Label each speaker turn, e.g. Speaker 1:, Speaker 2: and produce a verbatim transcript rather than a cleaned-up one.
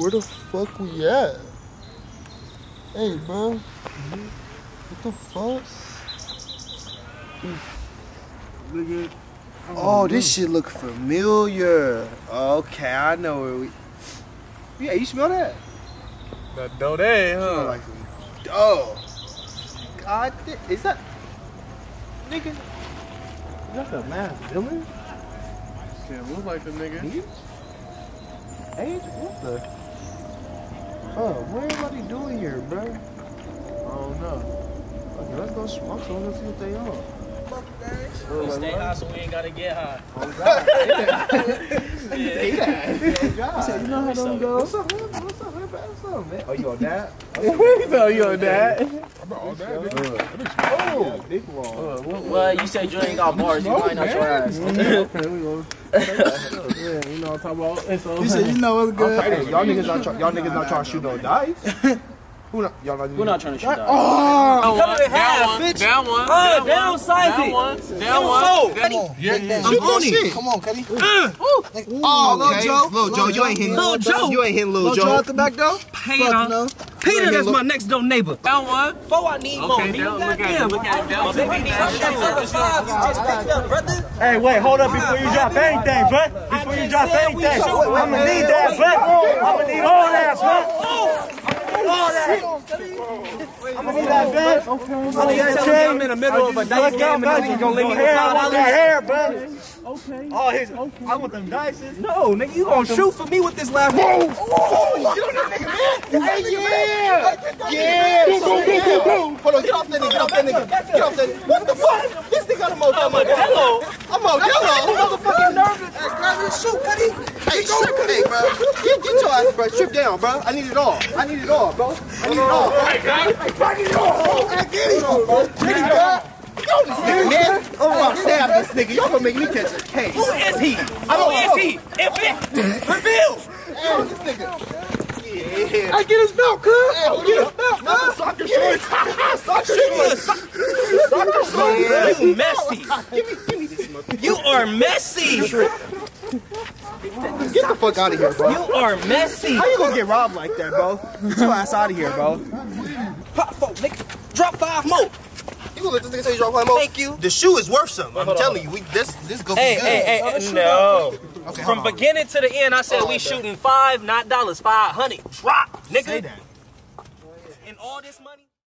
Speaker 1: where the fuck we at? Hey, bro. What the fuck?
Speaker 2: Nigga.
Speaker 3: Oh, this shit look familiar. Okay, I know where we. Yeah, you smell that?
Speaker 2: That Tote, huh?
Speaker 3: Like some. Oh. God, is that. Nigga. Is that the masked villain?
Speaker 2: Can't look like the nigga.
Speaker 3: Meech? Hey, what the? Oh, what everybody doing here, bro?
Speaker 2: I don't know.
Speaker 3: Okay, let's go smoke some. Let's see what they on.
Speaker 4: We stay high so we ain't gotta get high.
Speaker 3: Oh, God.
Speaker 4: Yeah.
Speaker 3: God. He said, you know how them go. What's up, man? What's up, man? What's up, man? Oh, you on that?
Speaker 2: No, you on that?
Speaker 1: I'm on that, nigga.
Speaker 3: Oh, big one.
Speaker 2: Uh, what,
Speaker 4: Well, you said you ain't got bars, you might not your ass.
Speaker 2: Okay, we go. Yeah, you know what I'm talking about. It's
Speaker 1: He said, you know what's good.
Speaker 3: Hey, y'all niggas not try, y'all niggas not trying to shoot no dice. Who not? Y'all not?
Speaker 4: We're not trying to shoot that.
Speaker 3: Oh,
Speaker 4: Cut it in half, bitch.
Speaker 5: Down one.
Speaker 4: Oh, downsize it.
Speaker 5: Down one. Down one.
Speaker 1: Come on.
Speaker 5: Yeah.
Speaker 1: I'm on it. Come on, Cuddy.
Speaker 3: oh, Lil Joe. Lil Joe, you ain't hitting Lil Joe. You ain't hitting Lil Joe.
Speaker 1: at the back door?
Speaker 4: Peter. Peter, that's my next door neighbor.
Speaker 5: Down one.
Speaker 4: Before I need more.
Speaker 5: Okay, down. Look at it. Look at it. Down two.
Speaker 2: Hey, wait, hold up before you drop anything, bro. Before you drop anything. I'ma need that, bro. I'ma need all that, bro. All that. I'ma need that, bro. I'ma need that chain.
Speaker 4: I'm in the middle of a dice game and niggas gonna leave me with
Speaker 2: I
Speaker 4: five
Speaker 2: want that
Speaker 4: dollars.
Speaker 2: hair, bro. Okay. Oh, his. I want them dices.
Speaker 4: No, nigga, you gonna shoot for me with this last one.
Speaker 1: Hey, yeah! Yeah! Boom, boom, boom, boom, boom!
Speaker 3: Hold on, get off that nigga, get off that nigga. Get off that nigga. What the fuck? This nigga got a motherfucker.
Speaker 4: Hello.
Speaker 3: I'm on yellow. I'm motherfucking nervous. Hey, grab your shoe, Cuddy. Hey, strip, hey, bro. Get, get your ass, bro. Strip down, bro. I need it all. I need it all, bro. I need it all, bro. Hey, fuck it all. I get it all, bro. Get it, bro. Yo, this nigga, man. I'm gonna stab this nigga. Y'all gonna make me catch a case.
Speaker 4: Who is he?
Speaker 3: I
Speaker 4: Who
Speaker 3: don't
Speaker 4: is
Speaker 3: know.
Speaker 4: he? If it reveal.
Speaker 3: Hey, this nigga. Yeah.
Speaker 1: I get his belt, cuz!
Speaker 3: Hey, get his belt, man. Soccer shorts. Soccer shorts. Soccer shorts.
Speaker 4: You messy.
Speaker 3: Give me, give me this motherfucker.
Speaker 4: You are messy.
Speaker 3: Get the fuck out of here, bro.
Speaker 4: You are messy.
Speaker 3: How you gonna get robbed like that, bro? Get your ass out of here, bro.
Speaker 4: Pop four, nigga. Drop five more.
Speaker 3: You gonna let this nigga say you drop five more?
Speaker 4: Thank you.
Speaker 3: The shoe is worth something. I'm telling you, we this this gonna
Speaker 4: Hey,
Speaker 3: be good.
Speaker 4: hey, hey, no.
Speaker 3: Okay,
Speaker 4: From
Speaker 3: hold on.
Speaker 4: beginning to the end, I said
Speaker 3: Hold
Speaker 4: we
Speaker 3: on, bro.
Speaker 4: shooting five, not dollars, five hundred. Drop, nigga.
Speaker 3: Say that.
Speaker 4: And all this money.